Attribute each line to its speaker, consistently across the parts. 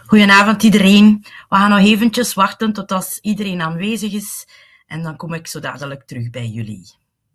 Speaker 1: Goedenavond iedereen. We gaan nog eventjes wachten tot als iedereen aanwezig is en dan kom ik zo dadelijk terug bij jullie.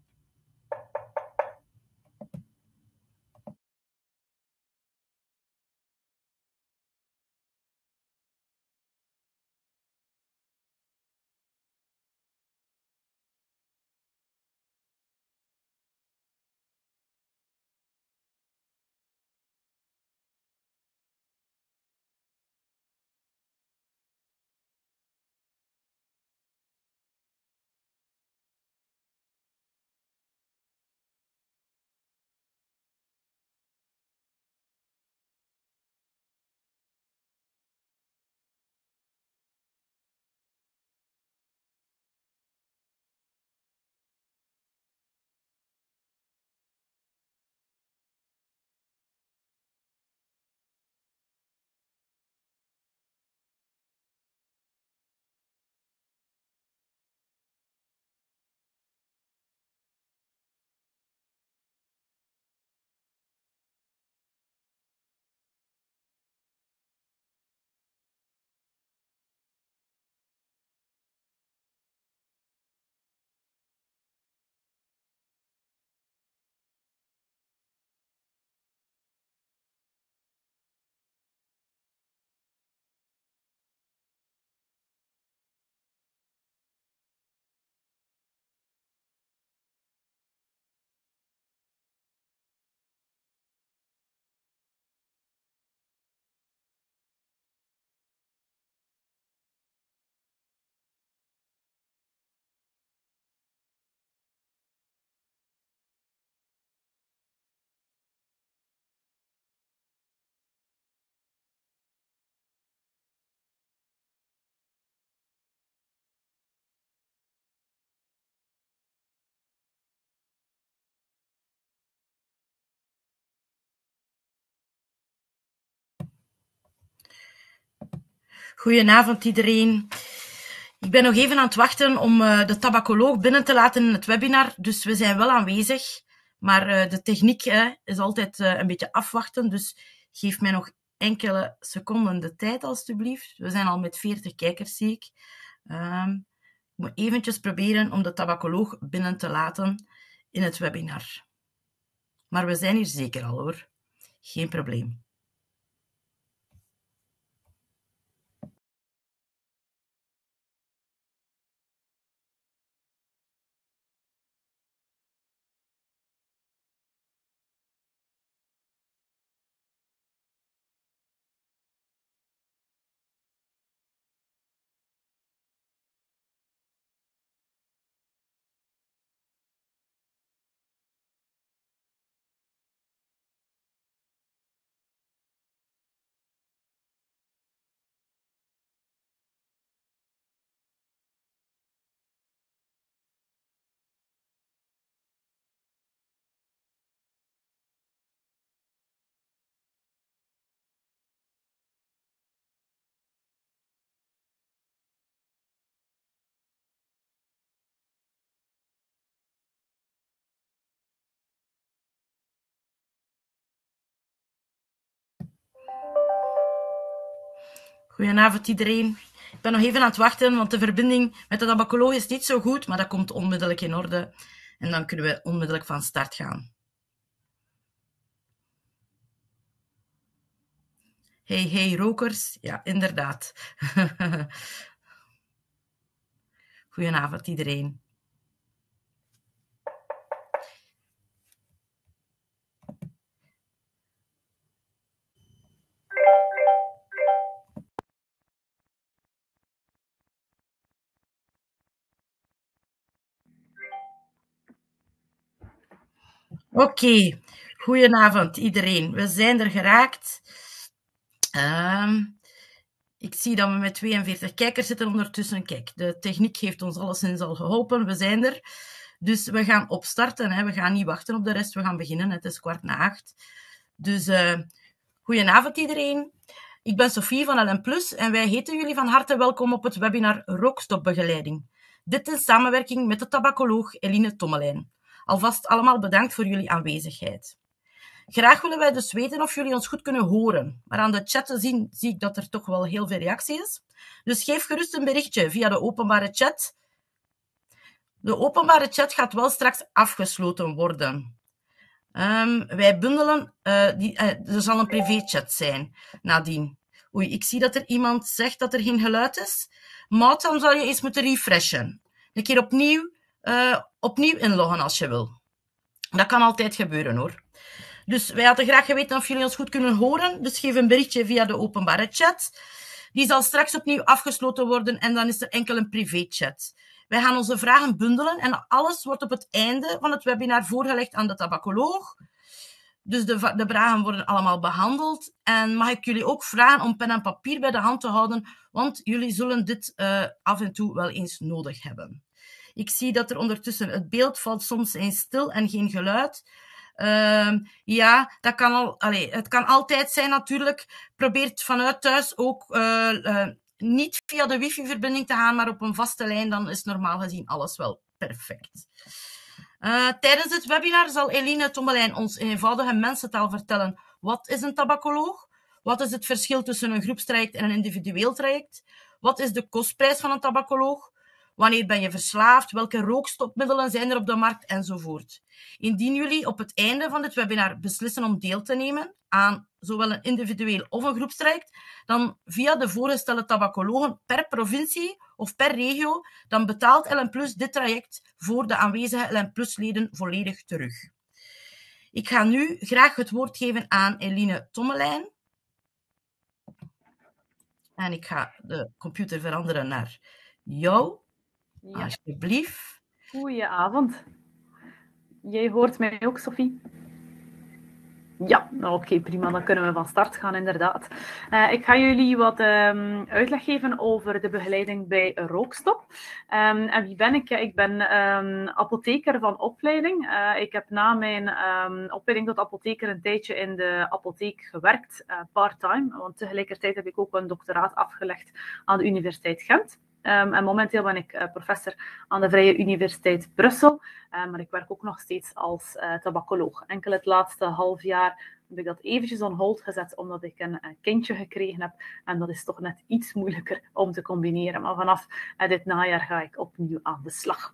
Speaker 1: Goedenavond iedereen. Ik ben nog even aan het wachten om de tabacoloog binnen te laten in het webinar, dus we zijn wel aanwezig, maar de techniek is altijd een beetje afwachten, dus geef mij nog enkele seconden de tijd alstublieft. We zijn al met 40 kijkers, zie ik. Ik moet eventjes proberen om de tabacoloog binnen te laten in het webinar. Maar we zijn hier zeker al hoor, geen probleem. Goedenavond iedereen. Ik ben nog even aan het wachten, want de verbinding met de tabacoloog is niet zo goed, maar dat komt onmiddellijk in orde. En dan kunnen we onmiddellijk van start gaan. Hey rokers. Ja, inderdaad. Goedenavond iedereen. Oké, goedenavond iedereen. We zijn er geraakt. Ik zie dat we met 42 kijkers zitten ondertussen. Kijk, de techniek heeft ons alleszins al geholpen. We zijn er. Dus we gaan opstarten. Hè. We gaan niet wachten op de rest. We gaan beginnen. Het is 7:15. Dus goedenavond iedereen. Ik ben Sophie van LM Plus en wij heten jullie van harte welkom op het webinar Rookstopbegeleiding. Dit in samenwerking met de tabacoloog Eline Tommelijn. Alvast allemaal bedankt voor jullie aanwezigheid. Graag willen wij dus weten of jullie ons goed kunnen horen. Maar aan de chat te zien zie ik dat er toch wel heel veel reactie is. Dus geef gerust een berichtje via de openbare chat. De openbare chat gaat wel straks afgesloten worden. Wij bundelen... er zal een privéchat zijn nadien. Oei, ik zie dat er iemand zegt dat er geen geluid is. Maud, dan zal je eens moeten refreshen. Een keer opnieuw inloggen als je wil. Dat kan altijd gebeuren, hoor. Dus wij hadden graag geweten of jullie ons goed kunnen horen. Dus geef een berichtje via de openbare chat. Die zal straks opnieuw afgesloten worden en dan is er enkel een privéchat. Wij gaan onze vragen bundelen en alles wordt op het einde van het webinar voorgelegd aan de tabacoloog. Dus de vragen worden allemaal behandeld. En mag ik jullie ook vragen om pen en papier bij de hand te houden, want jullie zullen dit af en toe wel eens nodig hebben. Ik zie dat er ondertussen het beeld valt soms eens stil en geen geluid. Ja, dat kan het kan altijd zijn natuurlijk. Probeer vanuit thuis ook niet via de wifi-verbinding te gaan, maar op een vaste lijn, dan is normaal gezien alles wel perfect. Tijdens het webinar zal Eline Tommelijn ons in eenvoudige mensentaal vertellen wat is een tabacoloog, wat is het verschil tussen een groepstraject en een individueel traject, wat is de kostprijs van een tabacoloog, wanneer ben je verslaafd, welke rookstopmiddelen zijn er op de markt, enzovoort. Indien jullie op het einde van dit webinar beslissen om deel te nemen aan zowel een individueel of een groepstraject, dan via de voorgestelde tabacologen per provincie of per regio, dan betaalt LN Plus dit traject voor de aanwezige LN Plus-leden volledig terug. Ik ga nu graag het woord geven aan Eline Tommelijn. En ik ga de computer veranderen naar jou. Ja. Alsjeblieft.
Speaker 2: Goedenavond. Jij hoort mij ook, Sophie? Ja, oké, prima. Dan kunnen we van start gaan, inderdaad. Ik ga jullie wat uitleg geven over de begeleiding bij Rookstop. En wie ben ik? Ja, ik ben apotheker van opleiding. Ik heb na mijn opleiding tot apotheker een tijdje in de apotheek gewerkt, part-time. Want tegelijkertijd heb ik ook een doctoraat afgelegd aan de Universiteit Gent. En momenteel ben ik professor aan de Vrije Universiteit Brussel. Maar ik werk ook nog steeds als tabacoloog. Enkel het laatste half jaar heb ik dat eventjes on hold gezet, omdat ik een kindje gekregen heb. En dat is toch net iets moeilijker om te combineren. Maar vanaf dit najaar ga ik opnieuw aan de slag.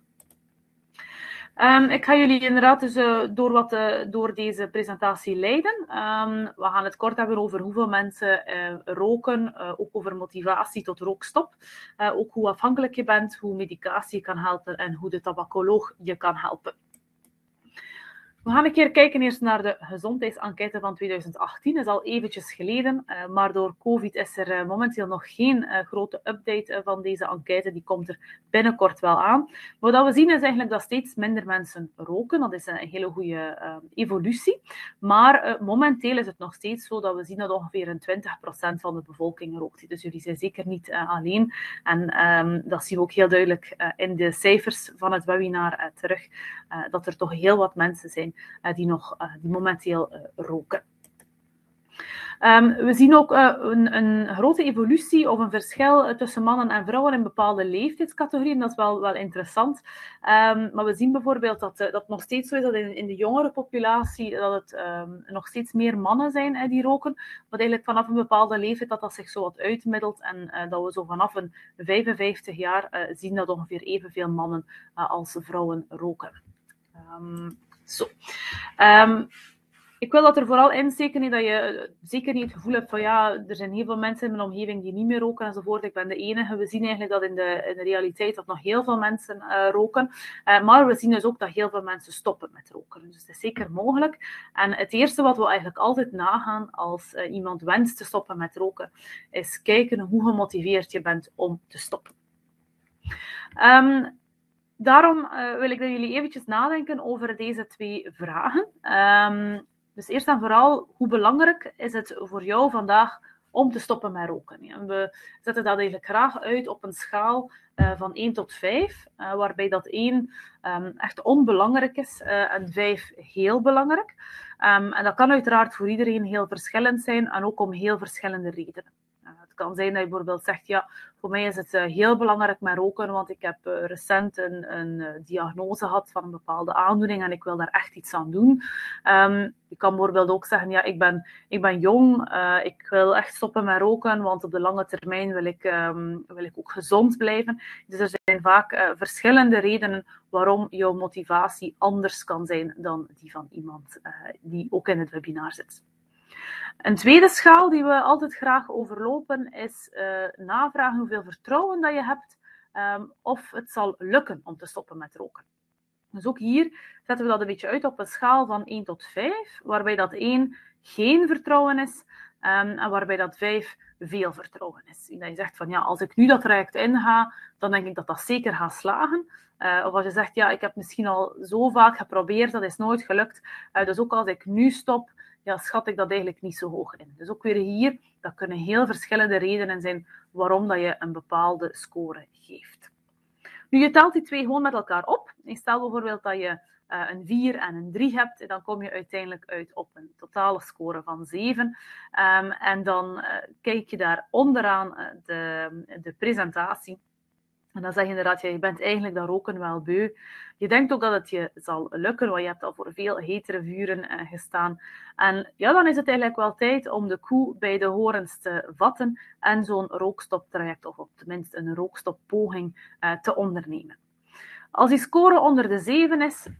Speaker 2: Ik ga jullie inderdaad dus door deze presentatie leiden. We gaan het kort hebben over hoeveel mensen roken, ook over motivatie tot rookstop. Ook hoe afhankelijk je bent, hoe medicatie kan helpen en hoe de tabacoloog je kan helpen. We gaan een keer kijken eerst naar de gezondheidsenquête van 2018. Dat is al eventjes geleden, maar door COVID is er momenteel nog geen grote update van deze enquête. Die komt er binnenkort wel aan. Wat we zien is eigenlijk dat steeds minder mensen roken. Dat is een hele goede evolutie. Maar momenteel is het nog steeds zo dat we zien dat ongeveer een 20% van de bevolking rookt. Dus jullie zijn zeker niet alleen. En dat zien we ook heel duidelijk in de cijfers van het webinar terug. Dat er toch heel wat mensen zijn die momenteel roken. We zien ook een grote evolutie of een verschil tussen mannen en vrouwen in bepaalde leeftijdscategorieën. Dat is wel interessant. Maar we zien bijvoorbeeld dat het nog steeds zo is dat in de jongere populatie dat het nog steeds meer mannen zijn die roken. Maar eigenlijk vanaf een bepaalde leeftijd dat zich zo wat uitmiddelt. En dat we zo vanaf een 55 jaar zien dat ongeveer evenveel mannen als vrouwen roken. Ik wil dat er vooral insteken dat je zeker niet het gevoel hebt van ja, er zijn heel veel mensen in mijn omgeving die niet meer roken enzovoort. Ik ben de enige. We zien eigenlijk dat in de realiteit dat nog heel veel mensen roken. Maar we zien dus ook dat heel veel mensen stoppen met roken. Dus het is zeker mogelijk. En het eerste wat we eigenlijk altijd nagaan als iemand wenst te stoppen met roken, is kijken hoe gemotiveerd je bent om te stoppen. Daarom wil ik dat jullie eventjes nadenken over deze twee vragen. Dus eerst en vooral, hoe belangrijk is het voor jou vandaag om te stoppen met roken? En we zetten dat eigenlijk graag uit op een schaal van 1 tot 5, waarbij dat 1 echt onbelangrijk is en 5 heel belangrijk. En dat kan uiteraard voor iedereen heel verschillend zijn en ook om heel verschillende redenen. Het kan zijn dat je bijvoorbeeld zegt, ja, voor mij is het heel belangrijk met roken, want ik heb recent een diagnose gehad van een bepaalde aandoening en ik wil daar echt iets aan doen. Je kan bijvoorbeeld ook zeggen, ja, ik ben jong, ik wil echt stoppen met roken, want op de lange termijn wil ik ook gezond blijven. Dus er zijn vaak verschillende redenen waarom jouw motivatie anders kan zijn dan die van iemand die ook in het webinar zit. Een tweede schaal die we altijd graag overlopen is navragen hoeveel vertrouwen dat je hebt of het zal lukken om te stoppen met roken. Dus ook hier zetten we dat een beetje uit op een schaal van 1 tot 5, waarbij dat 1 geen vertrouwen is en waarbij dat 5 veel vertrouwen is. En dat je zegt van ja, als ik nu dat traject inga, dan denk ik dat dat zeker gaat slagen. Of als je zegt, ja, ik heb misschien al zo vaak geprobeerd, dat is nooit gelukt. Dus ook als ik nu stop, ja, schat ik dat eigenlijk niet zo hoog in. Dus ook weer hier, dat kunnen heel verschillende redenen zijn waarom dat je een bepaalde score geeft. Nu, je telt die twee gewoon met elkaar op. En stel bijvoorbeeld dat je een 4 en een 3 hebt, en dan kom je uiteindelijk uit op een totale score van 7. En dan kijk je daar onderaan de presentatie. En dan zeg je inderdaad, ja, je bent eigenlijk dat roken wel beu. Je denkt ook dat het je zal lukken, want je hebt al voor veel hetere vuren gestaan. En ja, dan is het eigenlijk wel tijd om de koe bij de horens te vatten en zo'n rookstoptraject, of op tenminste een rookstoppoging, te ondernemen. Als die score onder de 7 is,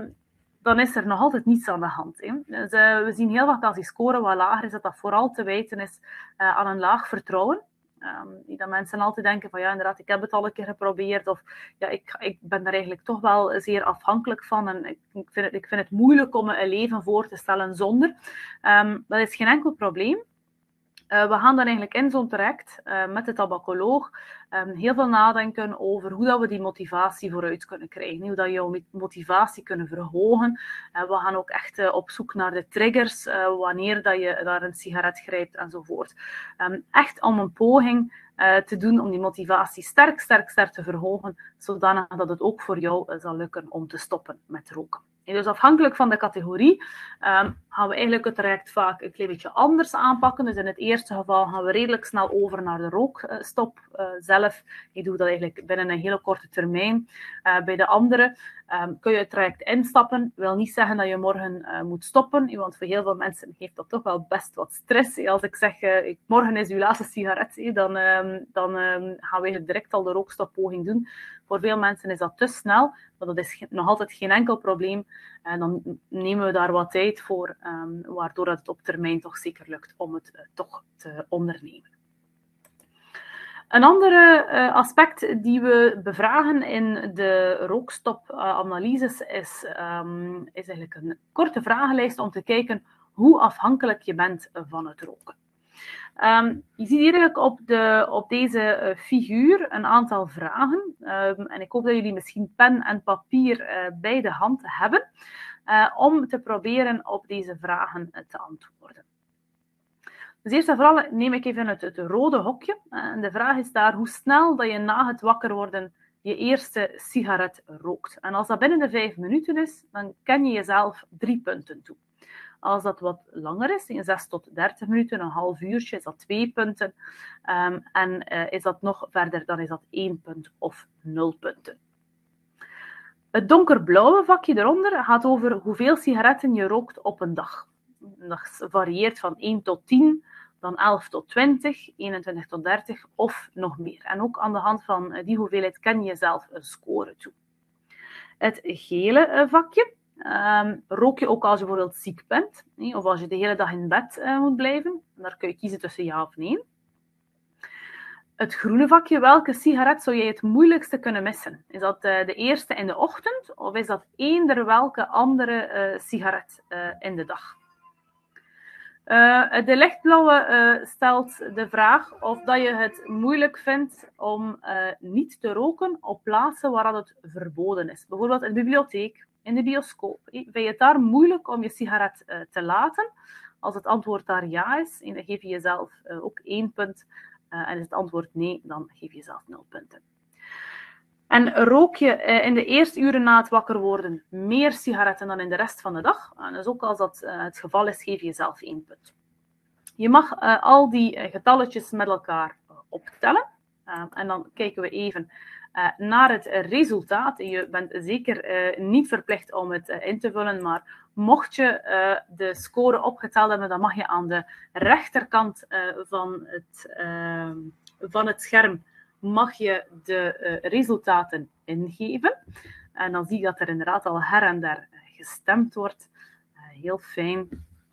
Speaker 2: dan is er nog altijd niets aan de hand. Hè. Dus, we zien heel vaak als die score wat lager is, dat dat vooral te wijten is aan een laag vertrouwen. Dat mensen altijd denken van ja, inderdaad, ik heb het al een keer geprobeerd of ja, ik ben daar eigenlijk toch wel zeer afhankelijk van en ik vind het moeilijk om me een leven voor te stellen zonder. Dat is geen enkel probleem. We gaan dan eigenlijk in zo'n traject met de tabacoloog heel veel nadenken over hoe dat we die motivatie vooruit kunnen krijgen. Hoe dat je jouw motivatie kunnen verhogen. We gaan ook echt op zoek naar de triggers, wanneer dat je naar een sigaret grijpt enzovoort. Echt om een poging te doen om die motivatie sterk te verhogen, zodanig dat het ook voor jou zal lukken om te stoppen met roken. En dus afhankelijk van de categorie gaan we eigenlijk het traject vaak een klein beetje anders aanpakken. Dus in het eerste geval gaan we redelijk snel over naar de rookstop zelf. Je doet dat eigenlijk binnen een hele korte termijn. Bij de andere kun je het traject instappen. Dat wil niet zeggen dat je morgen moet stoppen, want voor heel veel mensen geeft dat toch wel best wat stress. Als ik zeg, morgen is uw laatste sigaret, dan gaan we direct al de rookstoppoging doen. Voor veel mensen is dat te snel, maar dat is nog altijd geen enkel probleem. En dan nemen we daar wat tijd voor, waardoor het op termijn toch zeker lukt om het toch te ondernemen. Een ander aspect die we bevragen in de rookstopanalyses is eigenlijk een korte vragenlijst om te kijken hoe afhankelijk je bent van het roken. Je ziet hier eigenlijk op deze figuur een aantal vragen. En ik hoop dat jullie misschien pen en papier bij de hand hebben om te proberen op deze vragen te antwoorden. Dus eerst en vooral neem ik even het rode hokje. En de vraag is daar hoe snel dat je na het wakker worden je eerste sigaret rookt. En als dat binnen de 5 minuten is, dan ken je jezelf 3 punten toe. Als dat wat langer is, in 6 tot 30 minuten, een half uurtje, is dat 2 punten. En is dat nog verder, dan is dat 1 punt of 0 punten. Het donkerblauwe vakje eronder gaat over hoeveel sigaretten je rookt op een dag. Dat varieert van 1 tot 10, dan 11 tot 20, 21 tot 30 of nog meer. En ook aan de hand van die hoeveelheid ken je zelf een score toe. Het gele vakje. Rook je ook als je bijvoorbeeld ziek bent, of als je de hele dag in bed moet blijven. Daar kun je kiezen tussen ja of nee. Het groene vakje, welke sigaret zou jij het moeilijkste kunnen missen? Is dat de eerste in de ochtend, of is dat eender welke andere sigaret in de dag? De lichtblauwe stelt de vraag of dat je het moeilijk vindt om niet te roken op plaatsen waar het verboden is. Bijvoorbeeld in de bibliotheek, in de bioscoop. Vind je het daar moeilijk om je sigaret te laten? Als het antwoord daar ja is, dan geef je jezelf ook 1 punt. En is het antwoord nee, dan geef je jezelf 0 punten. En rook je in de eerste uren na het wakker worden meer sigaretten dan in de rest van de dag? Dus ook als dat het geval is, geef je jezelf 1 punt. Je mag al die getalletjes met elkaar optellen. En dan kijken we even naar het resultaat. Je bent zeker niet verplicht om het in te vullen, maar mocht je de score opgeteld hebben, dan mag je aan de rechterkant van het scherm mag je de resultaten ingeven. En dan zie je dat er inderdaad al her en der gestemd wordt. Heel fijn.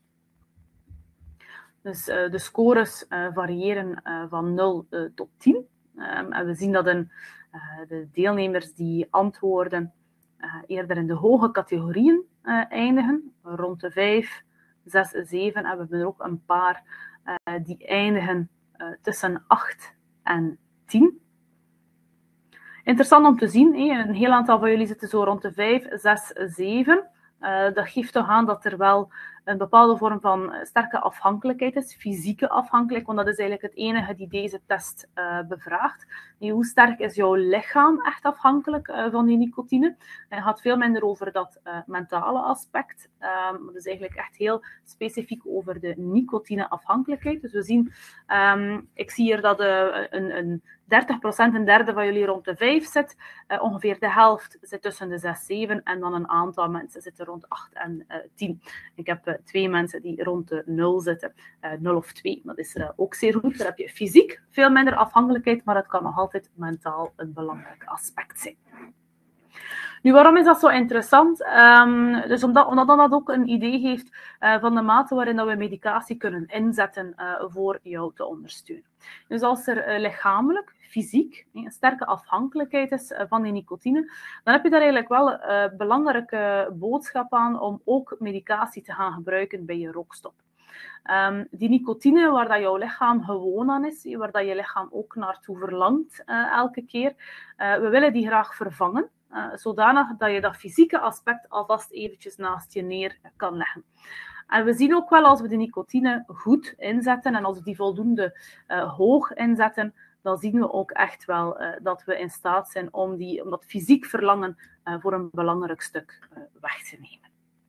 Speaker 2: Dus de scores variëren van 0 tot 10. En we zien dat de deelnemers die antwoorden eerder in de hoge categorieën eindigen. Rond de 5, 6, 7. En we hebben er ook een paar die eindigen tussen 8 en 10. Interessant om te zien, een heel aantal van jullie zitten zo rond de 5, 6, 7. Dat geeft toch aan dat er wel een bepaalde vorm van sterke afhankelijkheid is, fysieke afhankelijkheid, want dat is eigenlijk het enige die deze test bevraagt. Hoe sterk is jouw lichaam echt afhankelijk van die nicotine? Het gaat veel minder over dat mentale aspect. Dat is eigenlijk echt heel specifiek over de nicotineafhankelijkheid. Dus we zien, ik zie hier dat een 30%, een derde van jullie rond de 5 zit. Ongeveer de helft zit tussen de 6, 7 en dan een aantal mensen zitten rond 8 en 10. Ik heb 2 mensen die rond de 0 zitten, 0 of 2. Dat is ook zeer goed. Daar heb je fysiek veel minder afhankelijkheid, maar het kan nog altijd mentaal een belangrijk aspect zijn. Nu, waarom is dat zo interessant? Dus omdat dat ook een idee heeft van de mate waarin dat we medicatie kunnen inzetten voor jou te ondersteunen. Dus als er lichamelijk, fysiek, een sterke afhankelijkheid is van die nicotine, dan heb je daar eigenlijk wel een belangrijke boodschap aan om ook medicatie te gaan gebruiken bij je rookstop. Die nicotine, waar dat jouw lichaam gewoon aan is, waar dat je lichaam ook naartoe verlangt elke keer, we willen die graag vervangen. Zodanig dat je dat fysieke aspect alvast eventjes naast je neer kan leggen. En we zien ook wel als we de nicotine goed inzetten en als we die voldoende hoog inzetten, dan zien we ook echt wel dat we in staat zijn om dat fysiek verlangen voor een belangrijk stuk weg te nemen.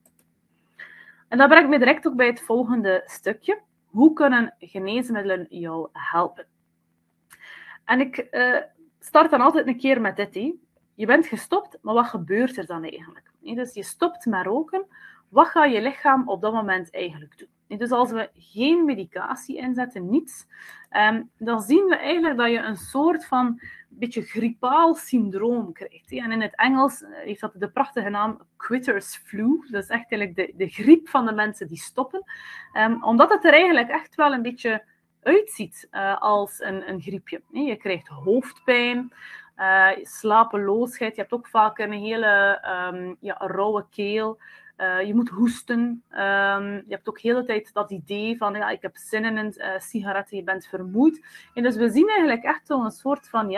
Speaker 2: En dat brengt me direct ook bij het volgende stukje. Hoe kunnen geneesmiddelen jou helpen? En ik start dan altijd een keer met dit. Je bent gestopt, maar wat gebeurt er dan eigenlijk? Dus je stopt met roken. Wat gaat je lichaam op dat moment eigenlijk doen? Dus als we geen medicatie inzetten, niets, dan zien we eigenlijk dat je een soort van beetje grippaal syndroom krijgt. En in het Engels heeft dat de prachtige naam quitter's flu. Dat is echt eigenlijk de griep van de mensen die stoppen. Omdat het er eigenlijk echt wel een beetje uitziet als een griepje. Je krijgt hoofdpijn, slapeloosheid. Je hebt ook vaak een hele rauwe keel. Je moet hoesten. Je hebt ook de hele tijd dat idee van ik heb zin in een sigaret, je bent vermoeid. En dus we zien eigenlijk echt zo'n soort van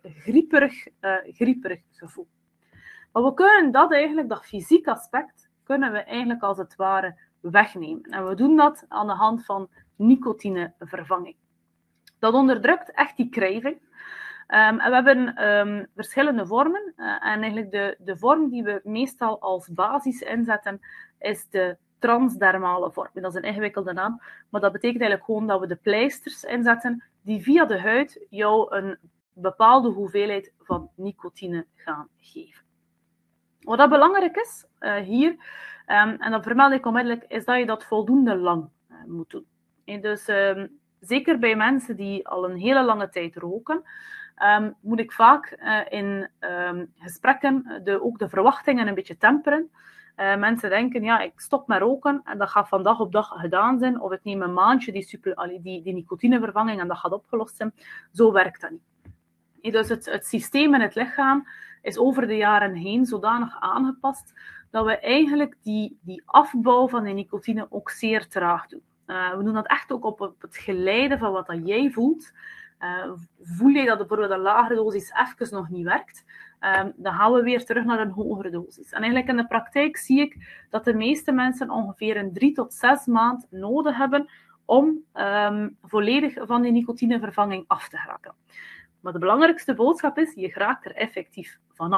Speaker 2: grieperig gevoel. Maar we kunnen dat fysiek aspect, kunnen we eigenlijk als het ware wegnemen. En we doen dat aan de hand van nicotinevervanging. Dat onderdrukt echt die craving. En we hebben verschillende vormen. En eigenlijk de vorm die we meestal als basis inzetten, is de transdermale vorm. Dat is een ingewikkelde naam, maar dat betekent eigenlijk gewoon dat we de pleisters inzetten die via de huid jou een bepaalde hoeveelheid van nicotine gaan geven. Wat dat belangrijk is hier, en dat vermeld ik onmiddellijk, is dat je dat voldoende lang moet doen. En dus zeker bij mensen die al een hele lange tijd roken, moet ik vaak in gesprekken ook de verwachtingen een beetje temperen. Mensen denken, ik stop met roken en dat gaat van dag op dag gedaan zijn. Of ik neem een maandje die nicotinevervanging en dat gaat opgelost zijn. Zo werkt dat niet. Dus het systeem in het lichaam is over de jaren heen zodanig aangepast dat we eigenlijk die afbouw van die nicotine ook zeer traag doen. We doen dat echt ook op het geleide van wat dat jij voelt. Voel je dat bijvoorbeeld een lagere dosis even nog niet werkt, dan gaan we weer terug naar een hogere dosis. En eigenlijk in de praktijk zie ik dat de meeste mensen ongeveer een 3 tot 6 maanden nodig hebben om volledig van die nicotinevervanging af te geraken. Maar de belangrijkste boodschap is, je raakt er effectief vanaf.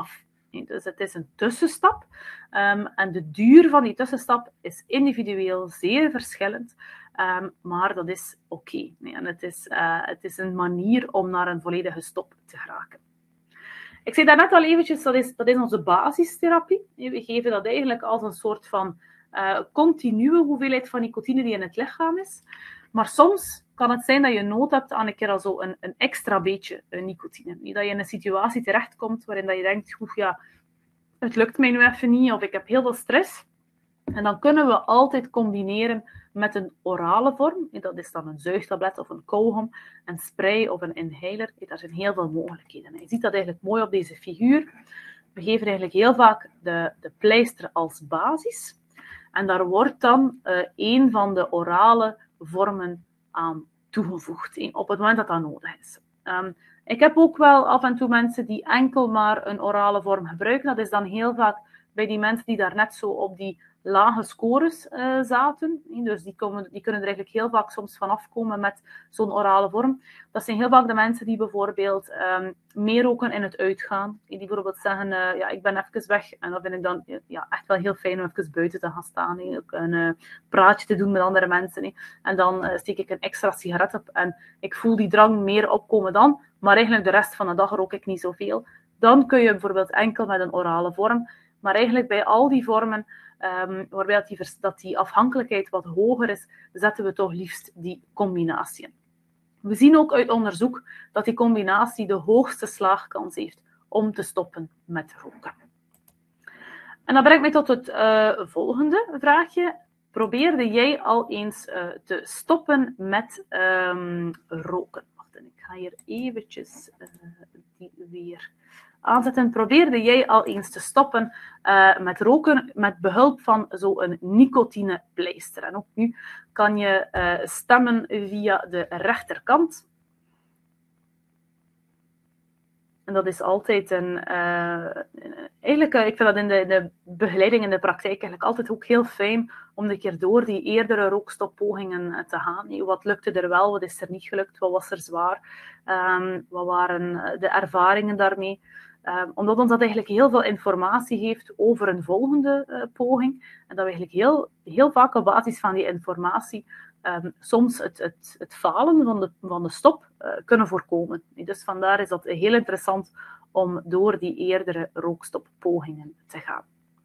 Speaker 2: Dus het is een tussenstap. En de duur van die tussenstap is individueel zeer verschillend. Maar dat is oké. En het is een manier om naar een volledige stop te geraken. Ik zei daarnet al eventjes, dat is onze basistherapie. We geven dat eigenlijk als een soort van continue hoeveelheid van nicotine die in het lichaam is. Maar soms kan het zijn dat je nood hebt aan een keer al zo een extra beetje nicotine. Dat je in een situatie terechtkomt waarin dat je denkt, ja, het lukt mij nu even niet, of ik heb heel veel stress. En dan kunnen we altijd combineren met een orale vorm. Dat is dan een zuigtablet of een kauwgom, een spray of een inhaler. Daar zijn heel veel mogelijkheden. Je ziet dat eigenlijk mooi op deze figuur. We geven eigenlijk heel vaak de pleister als basis. En daar wordt dan een van de orale vormen aan toegevoegd, op het moment dat dat nodig is. Ik heb ook wel af en toe mensen die enkel maar een orale vorm gebruiken. Dat is dan heel vaak bij die mensen die daar net zo op die lage scores zaten. Dus die kunnen er eigenlijk heel vaak soms van afkomen met zo'n orale vorm. Dat zijn heel vaak de mensen die bijvoorbeeld meer roken in het uitgaan. Die bijvoorbeeld zeggen, ja, ik ben even weg. En dan vind ik dan echt wel heel fijn om even buiten te gaan staan. Een praatje te doen met andere mensen. En dan steek ik een extra sigaret op. En ik voel die drang meer opkomen dan. Maar eigenlijk de rest van de dag rook ik niet zoveel. Dan kun je bijvoorbeeld enkel met een orale vorm. Maar eigenlijk bij al die vormen, waarbij dat die afhankelijkheid wat hoger is, zetten we toch liefst die combinatie in. We zien ook uit onderzoek dat die combinatie de hoogste slaagkans heeft om te stoppen met roken. En dat brengt mij tot het volgende vraagje. Probeerde jij al eens te stoppen met roken? Wacht, ik ga hier eventjes die weer aanzetten. Probeerde jij al eens te stoppen met roken met behulp van zo'n nicotinepleister? En ook nu kan je stemmen via de rechterkant. En dat is altijd eigenlijk, ik vind dat in de begeleiding in de praktijk eigenlijk altijd ook heel fijn om een keer door die eerdere rookstoppogingen te gaan. Wat lukte er wel, wat is er niet gelukt, wat was er zwaar, wat waren de ervaringen daarmee. Omdat ons dat eigenlijk heel veel informatie geeft over een volgende poging. En dat we eigenlijk heel vaak op basis van die informatie soms het falen van de stop kunnen voorkomen. Dus vandaar is dat heel interessant om door die eerdere rookstoppogingen te gaan.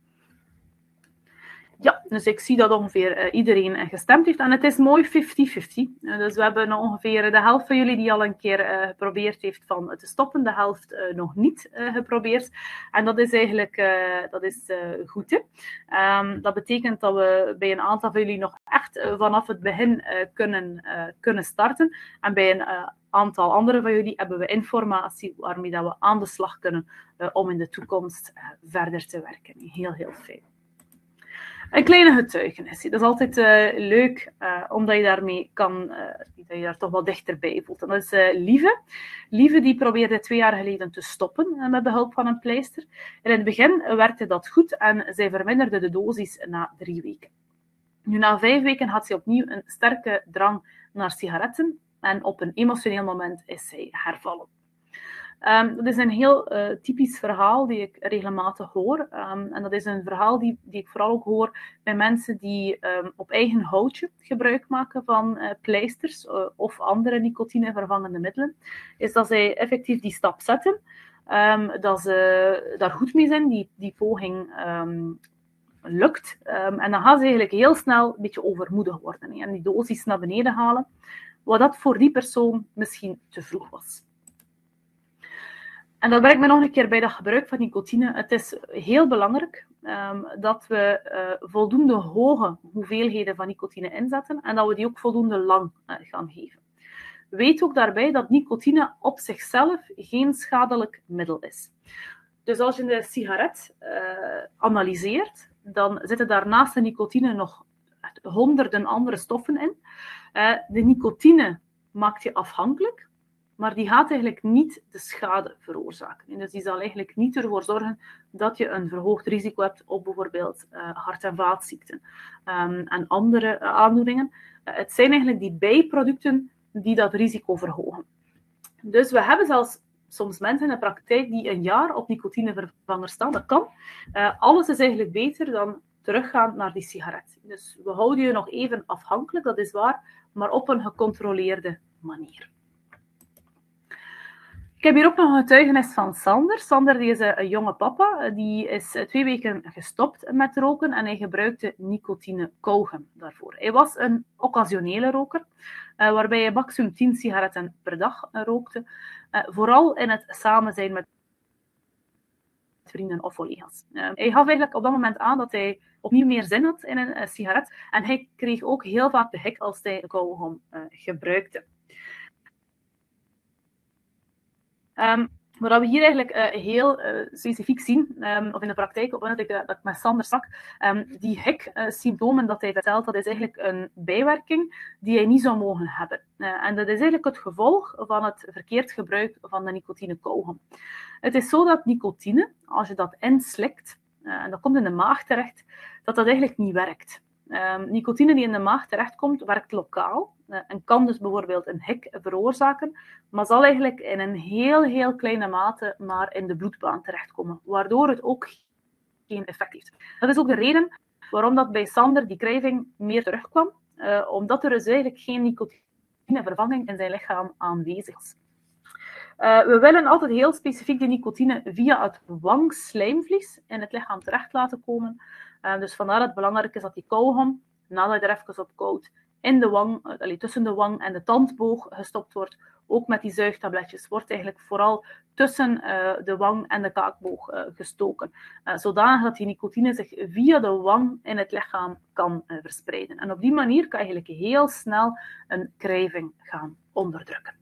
Speaker 2: Ja, dus ik zie dat ongeveer iedereen gestemd heeft. En het is mooi 50-50. Dus we hebben ongeveer de helft van jullie die al een keer geprobeerd heeft van te stoppen. De helft nog niet geprobeerd. En dat is eigenlijk goed. Hè? Dat betekent dat we bij een aantal van jullie nog echt vanaf het begin kunnen starten. En bij een aantal andere van jullie hebben we informatie waarmee dat we aan de slag kunnen om in de toekomst verder te werken. Heel, heel fijn. Een kleine getuigenis. Dat is altijd leuk, omdat je daarmee dat je daar toch wel dichterbij voelt. En dat is Lieve. Lieve die probeerde 2 jaar geleden te stoppen met behulp van een pleister. In het begin werkte dat goed en zij verminderde de dosis na 3 weken. Nu, na 5 weken had zij opnieuw een sterke drang naar sigaretten en op een emotioneel moment is zij hervallen. Dat is een heel typisch verhaal die ik regelmatig hoor. En dat is een verhaal die ik vooral ook hoor bij mensen die op eigen houtje gebruik maken van pleisters of andere nicotinevervangende middelen. Is dat zij effectief die stap zetten, dat ze daar goed mee zijn, die poging lukt. En dan gaan ze eigenlijk heel snel een beetje overmoedig worden en die dosis naar beneden halen, wat dat voor die persoon misschien te vroeg was. En dat brengt me nog een keer bij dat gebruik van nicotine. Het is heel belangrijk dat we voldoende hoge hoeveelheden van nicotine inzetten en dat we die ook voldoende lang gaan geven. Weet ook daarbij dat nicotine op zichzelf geen schadelijk middel is. Dus als je de sigaret analyseert, dan zitten daar naast de nicotine nog honderden andere stoffen in. De nicotine maakt je afhankelijk, maar die gaat eigenlijk niet de schade veroorzaken. En dus die zal eigenlijk niet ervoor zorgen dat je een verhoogd risico hebt op bijvoorbeeld hart- en vaatziekten en andere aandoeningen. Het zijn eigenlijk die bijproducten die dat risico verhogen. Dus we hebben zelfs soms mensen in de praktijk die een jaar op nicotinevervanger staan. Dat kan. Alles is eigenlijk beter dan teruggaan naar die sigaret. Dus we houden je nog even afhankelijk, dat is waar, maar op een gecontroleerde manier. Ik heb hier ook nog een getuigenis van Sander. Sander die is een jonge papa. Die is 2 weken gestopt met roken en hij gebruikte nicotine kauwgum daarvoor. Hij was een occasionele roker, waarbij hij maximum 10 sigaretten per dag rookte. Vooral in het samen zijn met vrienden of collega's. Hij gaf eigenlijk op dat moment aan dat hij opnieuw meer zin had in een sigaret. En hij kreeg ook heel vaak de hik als hij kauwgum gebruikte. Wat we hier eigenlijk heel specifiek zien, of in de praktijk, op het moment dat ik met Sander sprak, die hik-symptomen dat hij vertelt, dat is eigenlijk een bijwerking die hij niet zou mogen hebben. En dat is eigenlijk het gevolg van het verkeerd gebruik van de nicotine-kauwgum. Het is zo dat nicotine, als je dat inslikt, en dat komt in de maag terecht, dat eigenlijk niet werkt. Nicotine die in de maag terechtkomt, werkt lokaal en kan dus bijvoorbeeld een hik veroorzaken, maar zal eigenlijk in een heel kleine mate maar in de bloedbaan terechtkomen, waardoor het ook geen effect heeft. Dat is ook de reden waarom dat bij Sander die craving meer terugkwam, omdat er dus eigenlijk geen nicotinevervanging in zijn lichaam aanwezig is. We willen altijd heel specifiek de nicotine via het wangslijmvlies in het lichaam terecht laten komen. Dus vandaar dat het belangrijk is dat die kauwgom, nadat je er even op koudt, in de wang, tussen de wang en de tandboog gestopt wordt. Ook met die zuigtabletjes wordt eigenlijk vooral tussen de wang en de kaakboog gestoken. Zodanig dat die nicotine zich via de wang in het lichaam kan verspreiden. En op die manier kan je eigenlijk heel snel een craving gaan onderdrukken.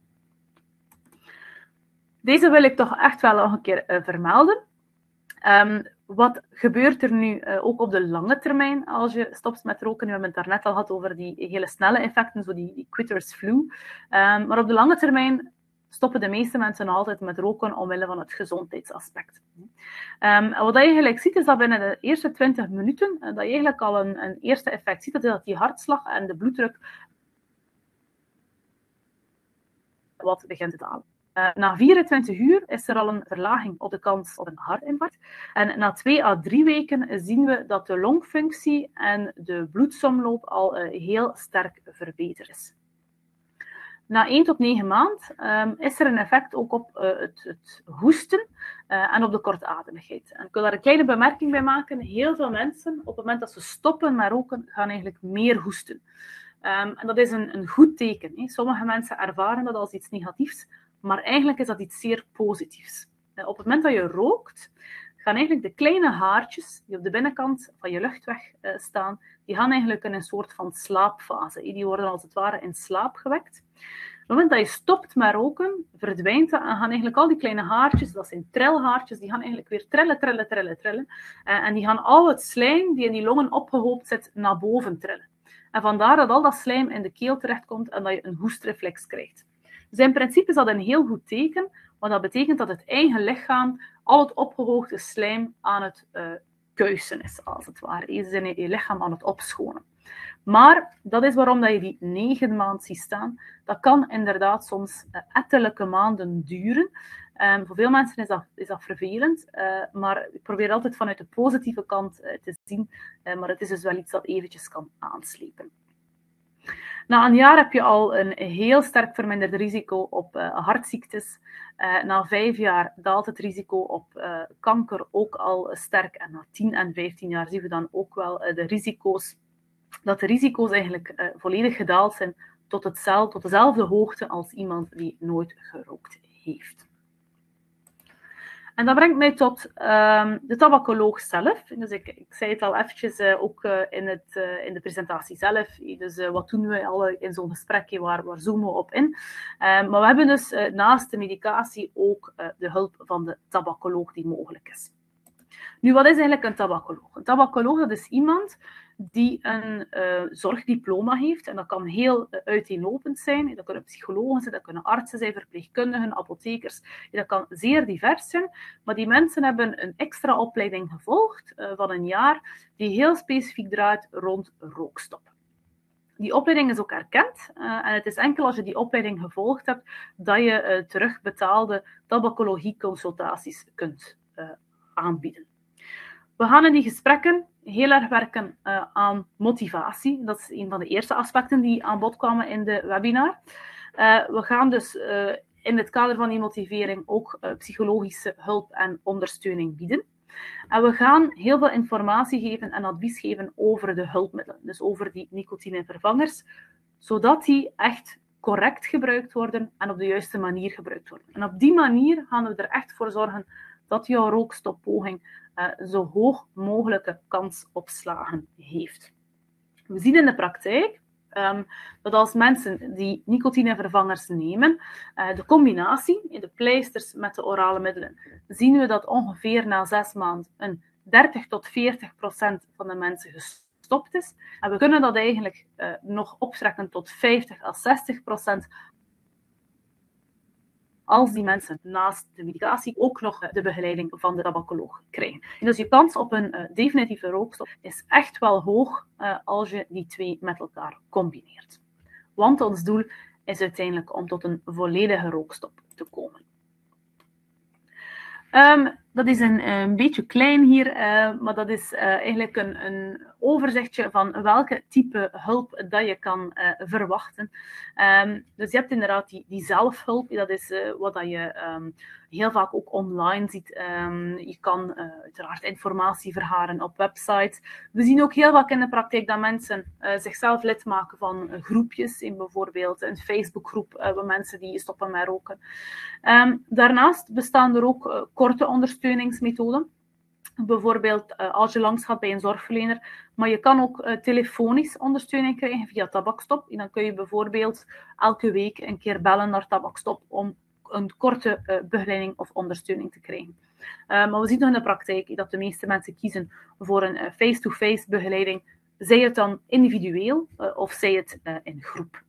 Speaker 2: Deze wil ik toch echt wel nog een keer vermelden. Wat gebeurt er nu ook op de lange termijn als je stopt met roken? We hebben het daarnet al gehad over die hele snelle effecten, zo die quitter's flu. Maar op de lange termijn stoppen de meeste mensen nog altijd met roken omwille van het gezondheidsaspect. Wat je eigenlijk ziet is dat binnen de eerste 20 minuten dat je eigenlijk al een eerste effect ziet, dat is dat die hartslag en de bloeddruk wat begint te dalen. Na 24 uur is er al een verlaging op de kans op een hartinfarct. En na 2 à 3 weken zien we dat de longfunctie en de bloedsomloop al heel sterk verbeterd is. Na 1 tot 9 maanden is er een effect ook op het hoesten en op de kortademigheid. En ik wil daar een kleine bemerking bij maken. Heel veel mensen, op het moment dat ze stoppen met roken, gaan eigenlijk meer hoesten. En dat is een goed teken. Hè. Sommige mensen ervaren dat als iets negatiefs, maar eigenlijk is dat iets zeer positiefs. Op het moment dat je rookt, gaan eigenlijk de kleine haartjes die op de binnenkant van je luchtweg staan, die gaan eigenlijk in een soort van slaapfase. Die worden als het ware in slaap gewekt. Op het moment dat je stopt met roken, verdwijnt dat en gaan eigenlijk al die kleine haartjes, dat zijn trilhaartjes, die gaan eigenlijk weer trillen. En die gaan al het slijm die in die longen opgehoopt zit, naar boven trillen. En vandaar dat al dat slijm in de keel terechtkomt en dat je een hoestreflex krijgt. Dus in principe is dat een heel goed teken, want dat betekent dat het eigen lichaam al het opgehoogde slijm aan het kuisen is, als het ware. Je is in je lichaam aan het opschonen. Maar dat is waarom dat je die 9 maanden ziet staan. Dat kan inderdaad soms ettelijke maanden duren. Voor veel mensen is dat vervelend, maar ik probeer altijd vanuit de positieve kant te zien. Maar het is dus wel iets dat eventjes kan aanslepen. Na een jaar heb je al een heel sterk verminderd risico op hartziektes. Na 5 jaar daalt het risico op kanker ook al sterk. En na 10 en 15 jaar zien we dan ook wel dat de risico's eigenlijk volledig gedaald zijn tot dezelfde hoogte als iemand die nooit gerookt heeft. En dat brengt mij tot de tabacoloog zelf. Dus ik zei het al eventjes ook in de presentatie zelf. Dus wat doen we al in zo'n gesprek? Waar zoomen we op in? Maar we hebben dus naast de medicatie ook de hulp van de tabacoloog die mogelijk is. Nu, wat is eigenlijk een tabacoloog? Een tabacoloog, dat is iemand die een zorgdiploma heeft. En dat kan heel uiteenlopend zijn. Dat kunnen psychologen zijn, dat kunnen artsen zijn, verpleegkundigen, apothekers. Dat kan zeer divers zijn. Maar die mensen hebben een extra opleiding gevolgd van een jaar die heel specifiek draait rond rookstop. Die opleiding is ook erkend en het is enkel als je die opleiding gevolgd hebt dat je terugbetaalde tabacologie-consultaties kunt aanbieden. We gaan in die gesprekken heel erg werken aan motivatie. Dat is een van de eerste aspecten die aan bod kwamen in de webinar. We gaan dus in het kader van die motivering ook psychologische hulp en ondersteuning bieden. En we gaan heel veel informatie geven en advies geven over de hulpmiddelen, dus over die nicotinevervangers, zodat die echt correct gebruikt worden en op de juiste manier gebruikt worden. En op die manier gaan we er echt voor zorgen dat jouw rookstoppoging zo hoog mogelijke kans op slagen heeft. We zien in de praktijk dat als mensen die nicotinevervangers nemen, de combinatie, de pleisters met de orale middelen, zien we dat ongeveer na 6 maanden een 30 tot 40% van de mensen gestopt is. En we kunnen dat eigenlijk nog optrekken tot 50 à 60% als die mensen naast de medicatie ook nog de begeleiding van de tabacoloog krijgen. En dus je kans op een definitieve rookstop is echt wel hoog als je die twee met elkaar combineert. Want ons doel is uiteindelijk om tot een volledige rookstop te komen. Dat is een beetje klein hier, maar dat is eigenlijk een overzichtje van welke type hulp dat je kan verwachten. Dus je hebt inderdaad die zelfhulp, dat is wat dat je heel vaak ook online ziet. Je kan uiteraard informatie vergaren op websites. We zien ook heel vaak in de praktijk dat mensen zichzelf lid maken van groepjes, in bijvoorbeeld een Facebookgroep waar mensen die stoppen met roken. Daarnaast bestaan er ook korte ondersteuningsmethoden. Bijvoorbeeld als je langs gaat bij een zorgverlener, maar je kan ook telefonisch ondersteuning krijgen via Tabakstop. En dan kun je bijvoorbeeld elke week een keer bellen naar Tabakstop om een korte begeleiding of ondersteuning te krijgen. Maar we zien nog in de praktijk dat de meeste mensen kiezen voor een face-to-face begeleiding, zij het dan individueel of zij het in groep.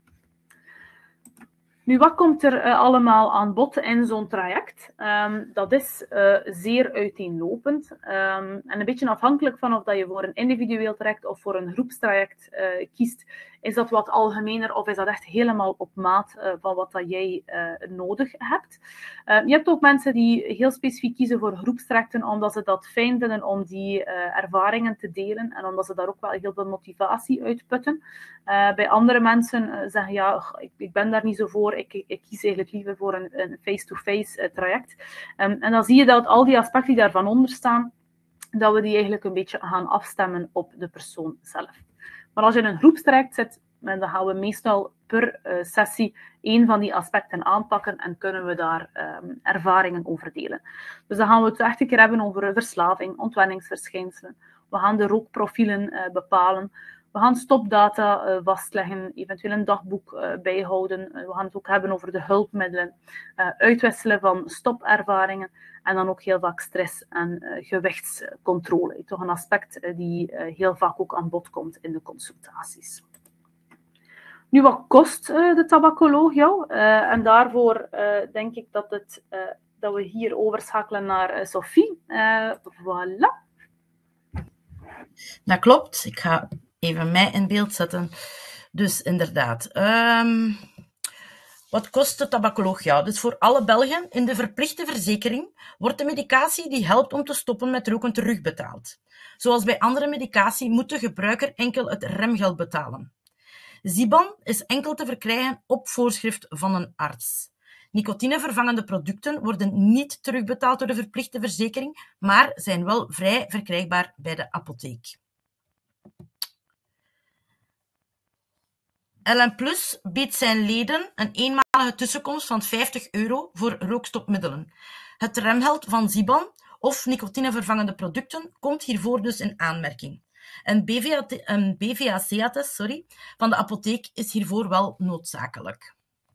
Speaker 2: Nu, wat komt er allemaal aan bod in zo'n traject? Dat is zeer uiteenlopend en een beetje afhankelijk van of dat je voor een individueel traject of voor een groepstraject kiest. Is dat wat algemener of is dat echt helemaal op maat van wat dat jij nodig hebt? Je hebt ook mensen die heel specifiek kiezen voor groepstrajecten omdat ze dat fijn vinden om die ervaringen te delen en omdat ze daar ook wel heel veel motivatie uit putten. Bij andere mensen zeggen, ja, ik ben daar niet zo voor, ik kies eigenlijk liever voor een face-to-face traject. En dan zie je dat al die aspecten die daarvan onder staan, dat we die eigenlijk een beetje gaan afstemmen op de persoon zelf. Maar als je in een groepstraject zit, dan gaan we meestal per sessie één van die aspecten aanpakken en kunnen we daar ervaringen over delen. Dus dan gaan we het echt een keer hebben over verslaving, ontwenningsverschijnselen. We gaan de rookprofielen bepalen. We gaan stopdata vastleggen, eventueel een dagboek bijhouden. We gaan het ook hebben over de hulpmiddelen, uitwisselen van stopervaringen en dan ook heel vaak stress- en gewichtscontrole. Toch een aspect die heel vaak ook aan bod komt in de consultaties. Nu, wat kost de tabacoloog jou? En daarvoor denk ik dat we hier overschakelen naar Sophie. Voilà.
Speaker 1: Dat klopt. Ik ga even mij in beeld zetten. Dus inderdaad. Wat kost de tabacoloog jou? Dus voor alle Belgen in de verplichte verzekering wordt de medicatie die helpt om te stoppen met roken terugbetaald. Zoals bij andere medicatie moet de gebruiker enkel het remgeld betalen. Zyban is enkel te verkrijgen op voorschrift van een arts. Nicotinevervangende producten worden niet terugbetaald door de verplichte verzekering, maar zijn wel vrij verkrijgbaar bij de apotheek. LN Plus biedt zijn leden een eenmalige tussenkomst van €50 voor rookstopmiddelen. Het remgeld van Zyban of nicotinevervangende producten komt hiervoor dus in aanmerking. Een BVAC-attest van de apotheek is hiervoor wel noodzakelijk.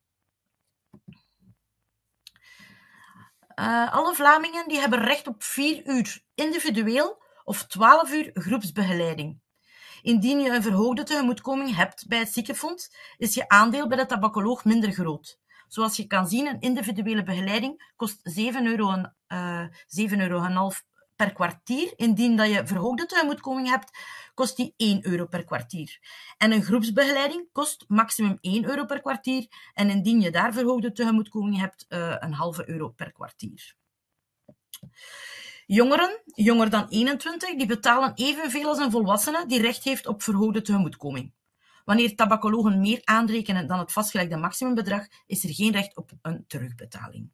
Speaker 1: Alle Vlamingen die hebben recht op 4 uur individueel of 12 uur groepsbegeleiding. Indien je een verhoogde tegemoetkoming hebt bij het ziekenfonds, is je aandeel bij de tabacoloog minder groot. Zoals je kan zien, een individuele begeleiding kost €7,5 per kwartier. Indien dat je verhoogde tegemoetkoming hebt, kost die €1 per kwartier. En een groepsbegeleiding kost maximum €1 per kwartier. En indien je daar verhoogde tegemoetkoming hebt, een €0,5 per kwartier. Jongeren, jonger dan 21, die betalen evenveel als een volwassene die recht heeft op verhoogde tegemoetkoming. Wanneer tabacologen meer aanrekenen dan het vastgelegde maximumbedrag, is er geen recht op een terugbetaling.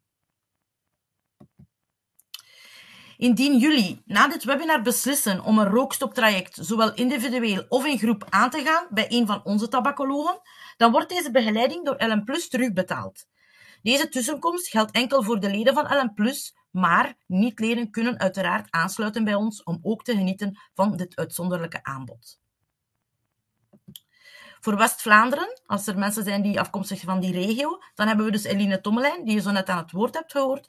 Speaker 1: Indien jullie na dit webinar beslissen om een rookstoptraject zowel individueel of in groep aan te gaan bij een van onze tabacologen, dan wordt deze begeleiding door LM Plus terugbetaald. Deze tussenkomst geldt enkel voor de leden van LM Plus, maar niet-leden kunnen uiteraard aansluiten bij ons om ook te genieten van dit uitzonderlijke aanbod. Voor West-Vlaanderen, als er mensen zijn die afkomstig zijn van die regio, dan hebben we dus Eline Tommelijn, die je zo net aan het woord hebt gehoord.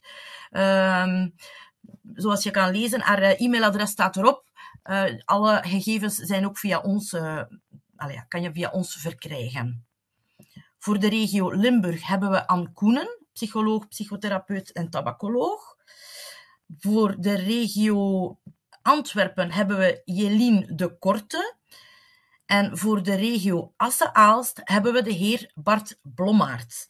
Speaker 1: Zoals je kan lezen, haar e-mailadres staat erop. Alle gegevens zijn ook via ons, kan je via ons verkrijgen. Voor de regio Limburg hebben we Anne Koenen, psycholoog, psychotherapeut en tabacoloog. Voor de regio Antwerpen hebben we Jelien de Korte. En voor de regio Asse-Aalst hebben we de heer Bart Blommaert.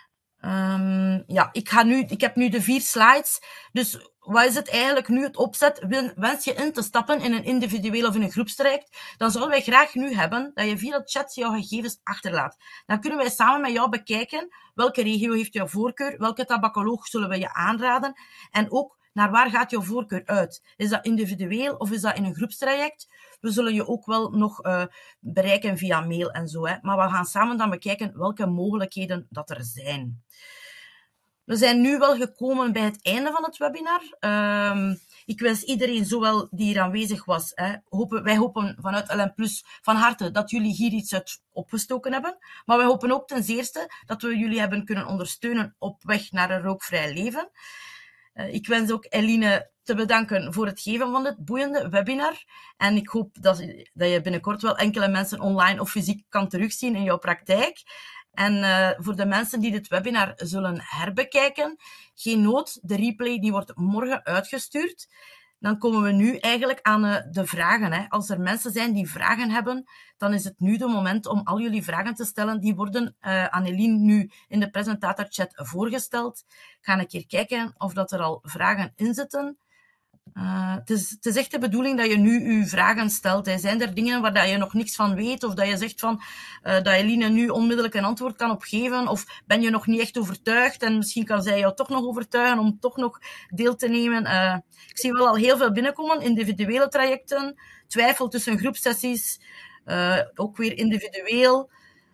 Speaker 1: Ik heb nu de 4 slides. Dus wat is het eigenlijk nu het opzet? Wens je in te stappen in een individueel of in een groepstraject, dan zouden wij graag nu hebben dat je via de chat jouw gegevens achterlaat. Dan kunnen wij samen met jou bekijken welke regio heeft jouw voorkeur, welke tabacoloog zullen we je aanraden en ook naar waar gaat jouw voorkeur uit. Is dat individueel of is dat in een groepstraject? We zullen je ook wel nog bereiken via mail en zo. Maar we gaan samen dan bekijken welke mogelijkheden dat er zijn. We zijn nu wel gekomen bij het einde van het webinar. Ik wens iedereen, zowel die hier aanwezig was, wij hopen vanuit LM Plus van harte dat jullie hier iets uit opgestoken hebben. Maar wij hopen ook ten zeerste dat we jullie hebben kunnen ondersteunen op weg naar een rookvrij leven. Ik wens ook Eline te bedanken voor het geven van dit boeiende webinar. En ik hoop dat je binnenkort wel enkele mensen online of fysiek kan terugzien in jouw praktijk. En voor de mensen die dit webinar zullen herbekijken, geen nood, de replay die wordt morgen uitgestuurd. Dan komen we nu eigenlijk aan de vragen. Als er mensen zijn die vragen hebben, dan is het nu de moment om al jullie vragen te stellen. Die worden aan Eline nu in de presentatorchat voorgesteld. Ik ga een keer kijken of dat er al vragen in zitten. Het is echt de bedoeling dat je nu je vragen stelt. Zijn er dingen waar dat je nog niks van weet? Of dat je zegt van, dat Eline nu onmiddellijk een antwoord kan op geven? Of ben je nog niet echt overtuigd? En misschien kan zij jou toch nog overtuigen om toch nog deel te nemen. Ik zie wel al heel veel binnenkomen. Individuele trajecten. Twijfel tussen groepsessies. Ook weer individueel.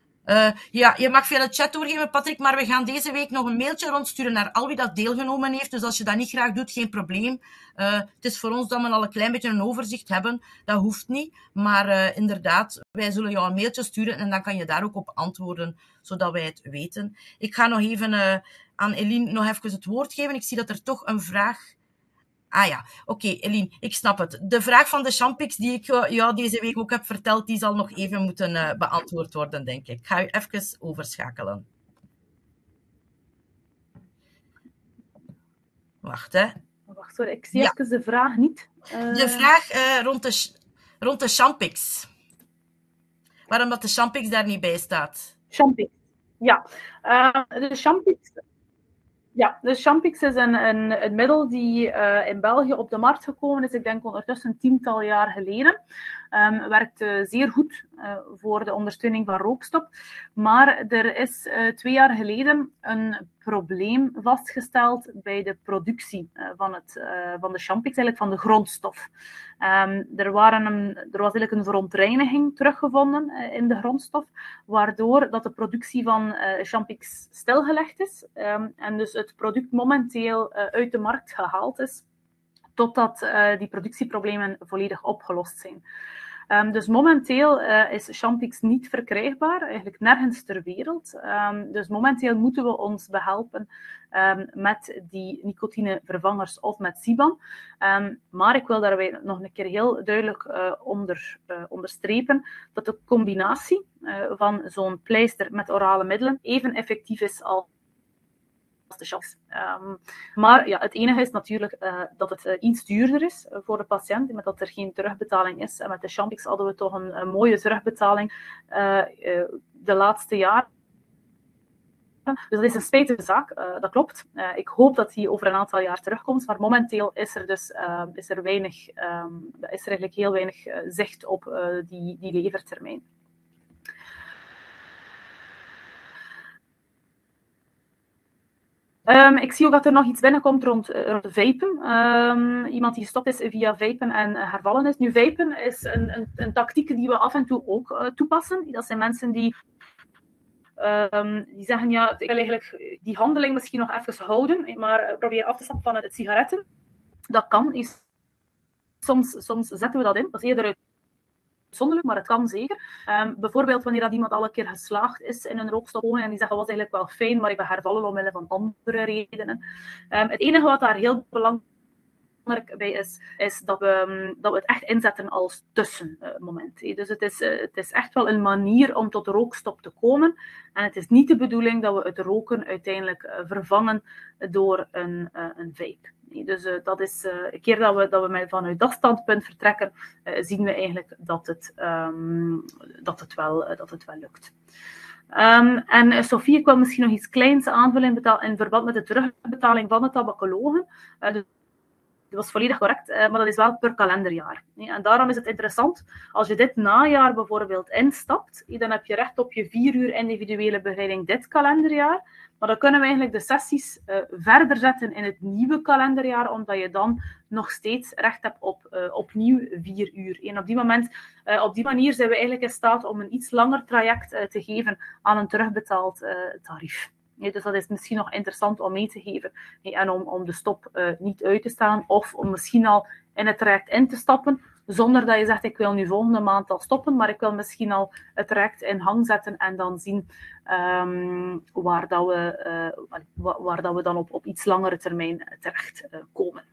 Speaker 1: Je mag via de chat doorgeven, Patrick, maar we gaan deze week nog een mailtje rondsturen naar al wie dat deelgenomen heeft. Dus als je dat niet graag doet, geen probleem. Het is voor ons dat we al een klein beetje een overzicht hebben. Dat hoeft niet. Maar inderdaad, wij zullen jou een mailtje sturen en dan kan je daar ook op antwoorden, zodat wij het weten. Ik ga nog even aan Eline nog even het woord geven. Ik zie dat er toch een vraag... Oké, Eline, ik snap het. De vraag van de Champix die ik jou deze week ook heb verteld, die zal nog even moeten beantwoord worden, denk ik. Ik ga u even overschakelen. Wacht,
Speaker 2: sorry, ik zie even de vraag niet.
Speaker 1: De vraag rond de Champix. Waarom dat de Champix daar niet bij staat?
Speaker 2: Champix, ja. De Champix... Ja, de Champix is een middel die in België op de markt gekomen is, ik denk ondertussen een 10-tal jaar geleden. Werkt zeer goed voor de ondersteuning van rookstop. Maar er is 2 jaar geleden een probleem vastgesteld bij de productie van de Champix, eigenlijk van de grondstof. Er was eigenlijk een verontreiniging teruggevonden in de grondstof, waardoor dat de productie van Champix stilgelegd is en dus het product momenteel uit de markt gehaald is, totdat die productieproblemen volledig opgelost zijn. Dus momenteel is Champix niet verkrijgbaar, eigenlijk nergens ter wereld. Dus momenteel moeten we ons behelpen met die nicotinevervangers of met Ziban. Maar ik wil daarbij nog een keer heel duidelijk onderstrepen dat de combinatie van zo'n pleister met orale middelen even effectief is als de champix. Maar ja, het enige is natuurlijk dat het iets duurder is voor de patiënt, met dat er geen terugbetaling is. En met de champix hadden we toch een mooie terugbetaling de laatste jaren. Dus dat is een spijtige zaak, dat klopt. Ik hoop dat die over een aantal jaar terugkomt, maar momenteel is er dus is er eigenlijk heel weinig zicht op die levertermijn. Ik zie ook dat er nog iets binnenkomt rond vapen. Iemand die gestopt is via vapen en hervallen is. Nu, vapen is een tactiek die we af en toe ook toepassen. Dat zijn mensen die zeggen, ja, ik wil eigenlijk die handeling misschien nog even houden, maar probeer af te stappen van het sigaretten. Dat kan. Soms zetten we dat in. Dat is eerder uitzonderlijk, maar het kan zeker. Bijvoorbeeld wanneer dat iemand al een keer geslaagd is in een rookstoppoging en die zegt, dat was eigenlijk wel fijn, maar ik ben hervallen omwille van andere redenen. Het enige wat daar heel belangrijk bij is dat we het echt inzetten als tussenmoment. Dus het is echt wel een manier om tot rookstop te komen. En het is niet de bedoeling dat we het roken uiteindelijk vervangen door een vape. Dus dat is een keer dat we vanuit dat standpunt vertrekken, zien we eigenlijk dat het wel lukt. En Sophie, ik wil misschien nog iets kleins aanvullen in verband met de terugbetaling van de tabacologen. Dat was volledig correct, maar dat is wel per kalenderjaar. En daarom is het interessant, als je dit najaar bijvoorbeeld instapt, dan heb je recht op je 4 uur individuele begeleiding dit kalenderjaar. Maar dan kunnen we eigenlijk de sessies verder zetten in het nieuwe kalenderjaar, omdat je dan nog steeds recht hebt op opnieuw 4 uur. En op die manier zijn we eigenlijk in staat om een iets langer traject te geven aan een terugbetaald tarief. Dus dat is misschien nog interessant om mee te geven. En om de stop niet uit te stellen, of om misschien al in het traject in te stappen, zonder dat je zegt, ik wil nu volgende maand al stoppen, maar ik wil misschien al het traject in hang zetten en dan zien waar dat we dan op iets langere termijn terecht komen.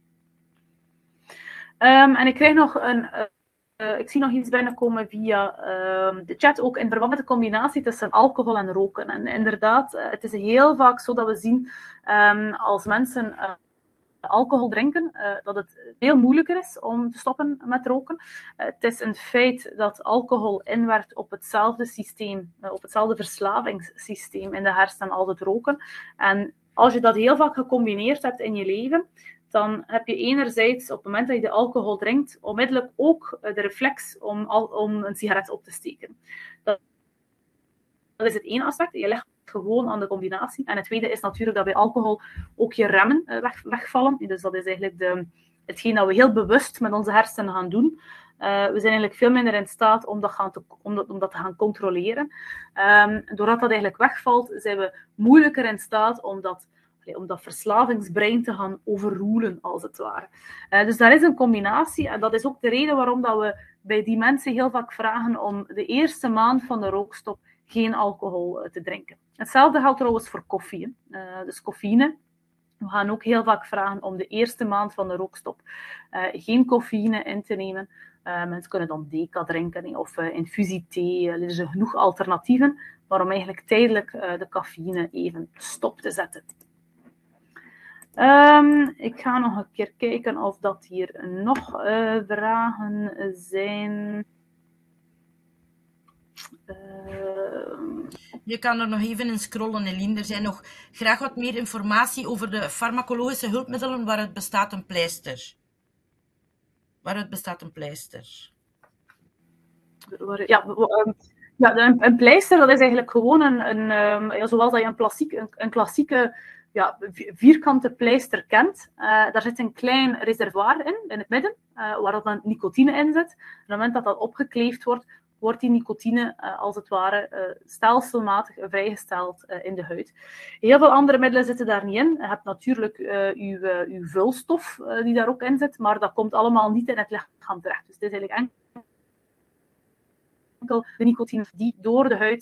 Speaker 2: En ik krijg nog ik zie nog iets binnenkomen via de chat, ook in verband met de combinatie tussen alcohol en roken. En inderdaad, het is heel vaak zo dat we zien als mensen alcohol drinken, dat het veel moeilijker is om te stoppen met roken. Het is een feit dat alcohol inwerkt op hetzelfde systeem, op hetzelfde verslavingssysteem in de hersenen als het roken. En als je dat heel vaak gecombineerd hebt in je leven, dan heb je enerzijds op het moment dat je de alcohol drinkt, onmiddellijk ook de reflex om een sigaret op te steken. Dat is het ene aspect. Je legt gewoon aan de combinatie. En het tweede is natuurlijk dat bij alcohol ook je remmen wegvallen. Dus dat is eigenlijk hetgeen dat we heel bewust met onze hersenen gaan doen. We zijn eigenlijk veel minder in staat om dat te gaan controleren. Doordat dat eigenlijk wegvalt, zijn we moeilijker in staat om dat verslavingsbrein te gaan overroelen, als het ware. Dus daar is een combinatie. En dat is ook de reden waarom dat we bij die mensen heel vaak vragen om de eerste maand van de rookstop geen alcohol te drinken. Hetzelfde geldt trouwens voor koffie. Dus cafeïne. We gaan ook heel vaak vragen om de eerste maand van de rookstop geen cafeïne in te nemen. Mensen kunnen dan deca drinken of infusiethee. Er zijn genoeg alternatieven, maar om eigenlijk tijdelijk de cafeïne even stop te zetten. Ik ga nog een keer kijken of dat hier nog vragen zijn.
Speaker 1: Je kan er nog even in scrollen, Eline. Er zijn nog graag wat meer informatie over de farmacologische hulpmiddelen waaruit bestaat een pleister.
Speaker 2: Een pleister, dat is eigenlijk gewoon zoals dat je een klassieke vierkante pleister kent. Daar zit een klein reservoir in het midden, waar dan nicotine in zit. En op het moment dat dat opgekleefd wordt die nicotine als het ware stelselmatig vrijgesteld in de huid. Heel veel andere middelen zitten daar niet in. Je hebt natuurlijk uw vulstof die daar ook in zit, maar dat komt allemaal niet in het lichaam terecht. Dus het is eigenlijk enkel de nicotine die door de huid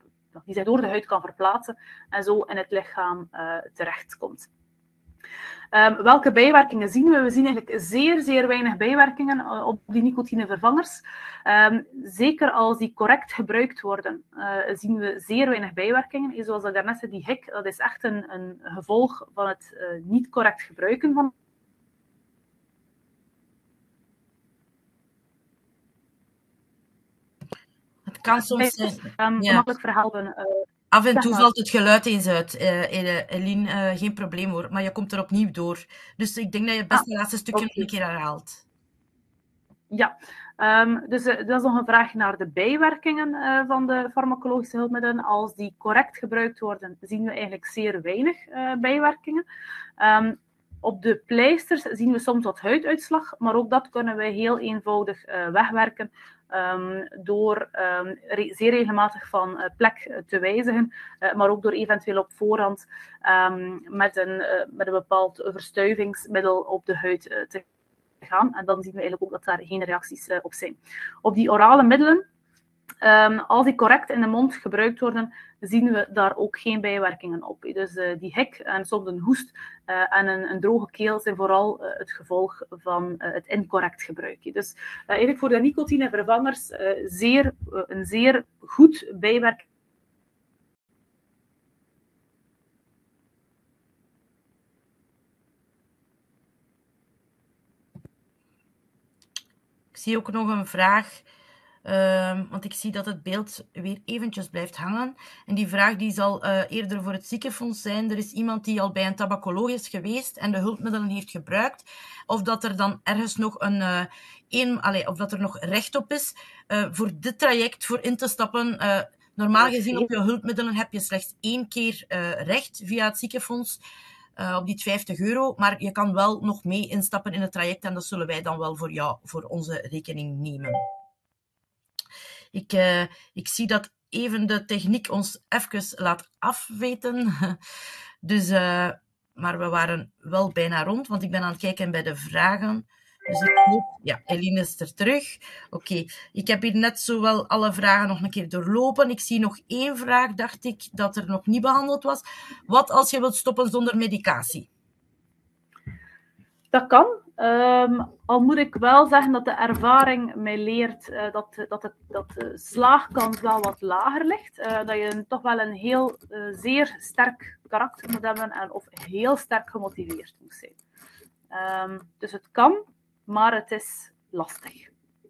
Speaker 2: zich door de huid kan verplaatsen en zo in het lichaam terechtkomt. Welke bijwerkingen zien we? We zien eigenlijk zeer, zeer weinig bijwerkingen op die nicotinevervangers. Zeker als die correct gebruikt worden, zien we zeer weinig bijwerkingen. Zoals ik daarnet zei, die hik, dat is echt een gevolg van het niet correct gebruiken van.
Speaker 1: Het kan soms zijn.
Speaker 2: Gemakkelijk verhelpen.
Speaker 1: Af en toe valt het geluid eens uit, Eline, geen probleem hoor, maar je komt er opnieuw door. Dus ik denk dat je best het laatste stukje nog een keer herhaalt.
Speaker 2: Ja, dus dat is nog een vraag naar de bijwerkingen van de farmacologische hulpmiddelen. Als die correct gebruikt worden, zien we eigenlijk zeer weinig bijwerkingen. Op de pleisters zien we soms wat huiduitslag, maar ook dat kunnen we heel eenvoudig wegwerken door zeer regelmatig van plek te wijzigen, maar ook door eventueel op voorhand met een bepaald verstuivingsmiddel op de huid te gaan. En dan zien we eigenlijk ook dat daar geen reacties op zijn. Op die orale middelen, als die correct in de mond gebruikt worden, zien we daar ook geen bijwerkingen op. Dus die hik en soms een hoest en een droge keel zijn vooral het gevolg van het incorrect gebruik. Dus eigenlijk voor de nicotinevervangers een zeer goed bijwerking.
Speaker 1: Ik zie ook nog een vraag, want ik zie dat het beeld weer eventjes blijft hangen. En die vraag die zal eerder voor het ziekenfonds zijn. Er is iemand die al bij een tabacoloog is geweest en de hulpmiddelen heeft gebruikt. Of dat er dan ergens nog of dat er nog recht op is voor dit traject, voor in te stappen. Normaal gezien op je hulpmiddelen heb je slechts 1 keer recht via het ziekenfonds. Op die €50, maar je kan wel nog mee instappen in het traject en dat zullen wij dan wel voor jou, voor onze rekening nemen. Ik zie dat even de techniek ons even laat afweten. Dus, maar we waren wel bijna rond, want ik ben aan het kijken bij de vragen. Dus ik hoop... Ja, Eline is er terug. Oké, ik heb hier net zowel alle vragen nog een keer doorlopen. Ik zie nog 1 vraag, dacht ik, dat er nog niet behandeld was. Wat als je wilt stoppen zonder medicatie?
Speaker 2: Dat kan. Al moet ik wel zeggen dat de ervaring mij leert dat de slaagkans wel wat lager ligt. Dat je toch wel een heel zeer sterk karakter moet hebben of heel sterk gemotiveerd moet zijn. Dus het kan, maar het is lastig.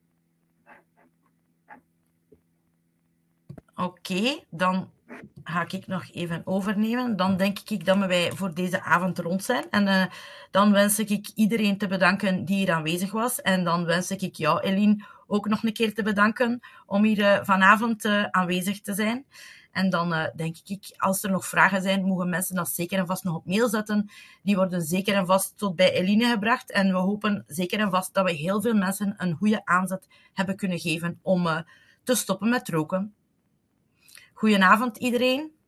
Speaker 1: Oké, dan ga ik nog even overnemen. Dan denk ik dat wij voor deze avond rond zijn. En dan wens ik iedereen te bedanken die hier aanwezig was. En dan wens ik jou, Eline, ook nog een keer te bedanken om hier vanavond aanwezig te zijn. En dan denk ik, als er nog vragen zijn, mogen mensen dat zeker en vast nog op mail zetten. Die worden zeker en vast tot bij Eline gebracht. En we hopen zeker en vast dat we heel veel mensen een goede aanzet hebben kunnen geven om te stoppen met roken. Goedenavond iedereen.